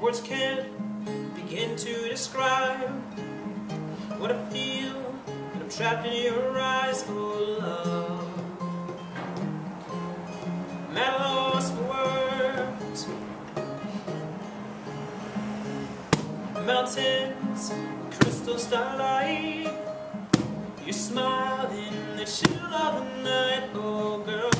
Words can't begin to describe what I feel when I'm trapped in your eyes, oh love. I'm at a loss for words. Mountains, crystal starlight, your smile in the chill of the night, oh girl.